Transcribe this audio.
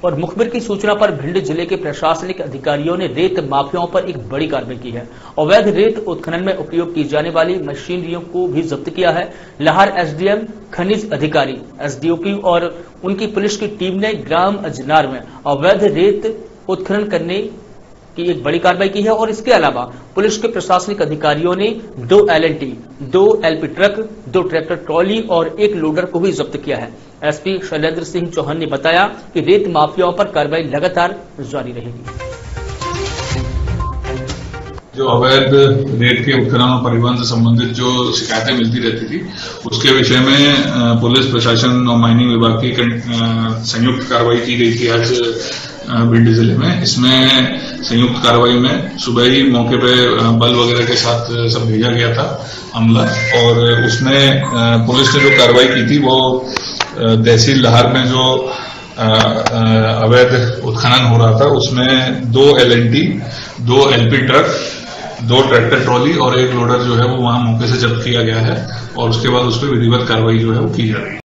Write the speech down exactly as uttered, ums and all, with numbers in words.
और मुखबिर की सूचना पर भिंड जिले के प्रशासनिक अधिकारियों ने रेत माफियाओं पर एक बड़ी कार्रवाई की है। अवैध रेत उत्खनन में उपयोग की जाने वाली मशीनरियों को भी जब्त किया है। लाहौर एसडीएम, खनिज अधिकारी, एसडीओपी और उनकी पुलिस की टीम ने ग्राम अजनार में अवैध रेत उत्खनन करने की एक बड़ी कार्रवाई की है और इसके अलावा पुलिस के प्रशासनिक अधिकारियों ने दो एलएनटी, दो एलपी ट्रक, दो ट्रैक्टर ट्रॉली और एक लोडर को भी जब्त किया है। एसपी शैलेंद्र सिंह चौहान ने बताया कि रेत माफियाओं पर कार्रवाई लगातार जारी रहेगी। जो अवैध रेत के उत्खनन और परिवहन से संबंधित जो शिकायतें मिलती रहती थी, उसके विषय में पुलिस प्रशासन और माइनिंग विभाग की संयुक्त कार्रवाई की गई थी आज भिंड जिले में। इसमें संयुक्त कार्रवाई में सुबह ही मौके पे बल वगैरह के साथ सब भेजा गया था अमला, और उसमें पुलिस ने जो कार्रवाई की थी वो तहसील लाहौर में जो अवैध उत्खनन हो रहा था उसमें दो एलएनटी, दो एलपी ट्रक, दो ट्रैक्टर ट्रॉली और एक लोडर जो है वो वहां मौके से जब्त किया गया है और उसके बाद उस पर विधिवत कार्रवाई जो है वो की जा रही है।